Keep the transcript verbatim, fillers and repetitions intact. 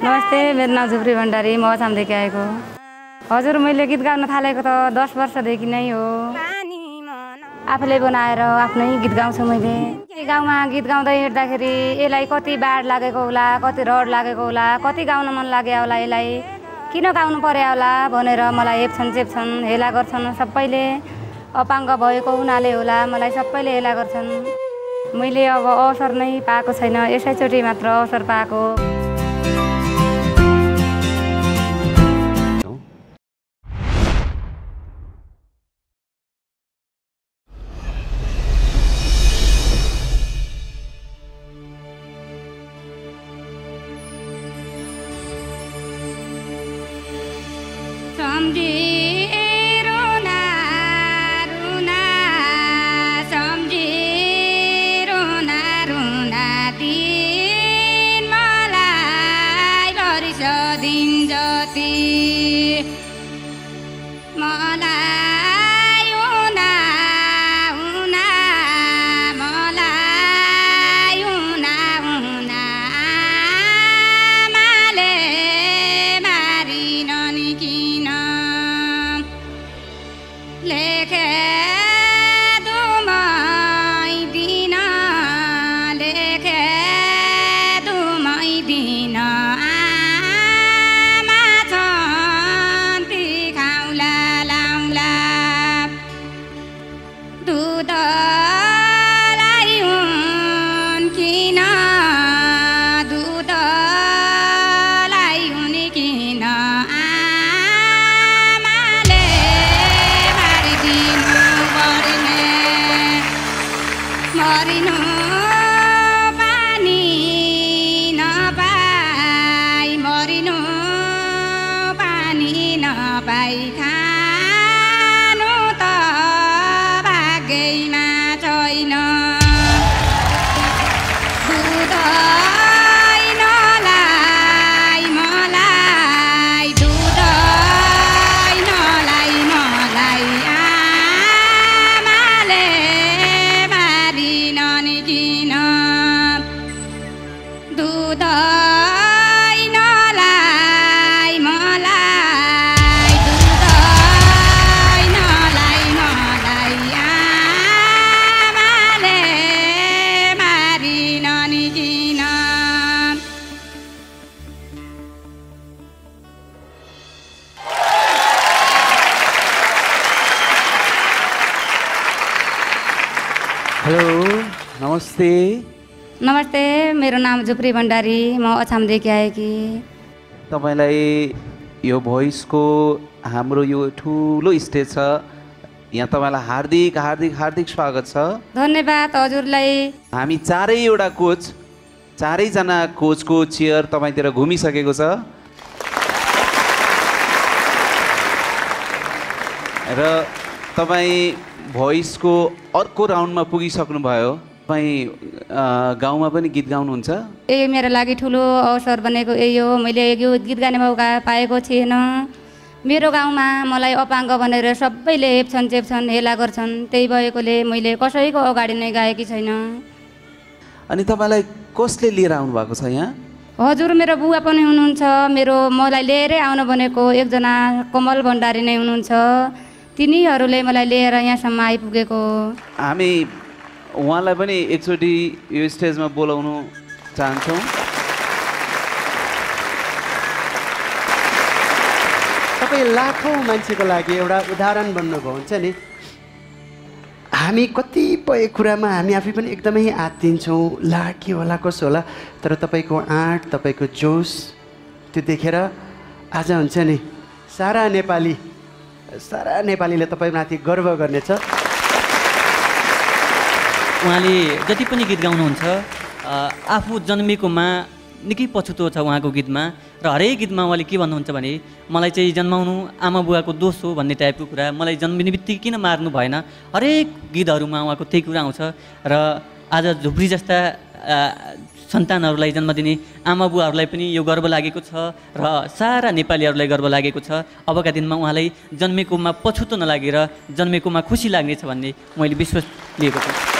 नमस्ते, मेरो नाम झुप्री भण्डारी, म अछामदेखि आएको। हजुर, मैले गीत गाउन थालेको त दस वर्षदेखि नै हो। आफूले बनाएर आफ्नै गीत गाउँछु मैले। गाउँमा गीत गाउँदै हिँड्दाखेरि यसलाई कति बाढ लागेको होला, कति रड लागेको होला, कति गाउन मन लाग्यो होला, यसलाई किन गाउनु पर्यो होला भनेर मलाई हेप्छन् चेप्छन्, हेला गर्छन्। सबैले अपाङ्ग भएको हुनाले होला मलाई सबैले हेला गर्छन्। मैले अब अवसर नै पाएको छैन, यसैचोटि मात्र अवसर पाएको। नमस्ते, मेरो नाम झुप्री भण्डारी, म अछामदेखि आएकी। तपाईलाई यो भोइसको हाम्रो यो ठुलो स्टेज छ, यहाँ तपाईलाई हार्दिक हार्दिक हार्दिक स्वागत छ। धन्यवाद हजुरलाई। हामी चारैवटा कोच चारैजना कोचको चेयर तपाईँतिर घुमिसकेको छ र तपाईँ भोइसको अर्को राउन्डमा पुगिसक्नुभयो। तपाईँ गाउँमा पनि गीत गाउनुहुन्छ? यही मेरो लागि ठुलो अवसर बनेको यही हो। मैले यो गीत गाउने मौका पाएको थिएन। मेरो गाउँमा मलाई अपाङ्ग भनेर सबैले हेप्छन् चेप्छन्, हेला गर्छन्। त्यही भएकोले मैले कसैको अगाडि नै गाएकी छैन। अनि तपाईँलाई कसले लिएर आउनु भएको छ यहाँ? हजुर, मेरो बुवा पनि हुनुहुन्छ। मेरो मलाई लिएरै आउनु भनेको एकजना कमल भण्डारी नै हुनुहुन्छ। तिनीहरूले मलाई लिएर यहाँसम्म आइपुगेको। हामी उहाँलाई पनि एकचोटि यो स्टेजमा बोलाउनु चाहन्छौँ। तपाईँ लाखौँ मान्छेको लागि एउटा उदाहरण बन्नुभयो हुन्छ नि। हामी कतिपय कुरामा हामी आफै पनि एकदमै आत्तिन्छौँ, ला के होला कसो होला, तर तपाईँको आँट, तपाईँको जोस त्यो देखेर आज हुन्छ नि सारा नेपाली सारा नेपालीले तपाईँमाथि गर्व गर्नेछ। उहाँले जति पनि गीत गाउनुहुन्छ आफू जन्मेकोमा निकै पछुतो छ उहाँको गीतमा र हरेक गीतमा उहाँले के भन्नुहुन्छ भने मलाई चाहिँ जन्माउनु आमा बुवाको दोष हो भन्ने टाइपको कुरा, मलाई जन्मिने बित्तिकै किन मार्नु भएन, हरेक गीतहरूमा उहाँको त्यही कुरा आउँछ। र आज झुप्री जस्ता सन्तानहरूलाई जन्म दिने आमा बुवाहरूलाई पनि यो गर्व लागेको छ र सारा नेपालीहरूलाई गर्व लागेको छ। अबका दिनमा उहाँलाई जन्मेकोमा पछुतो नलागेर जन्मेकोमा खुसी लाग्नेछ भन्ने मैले विश्वास लिएको छु।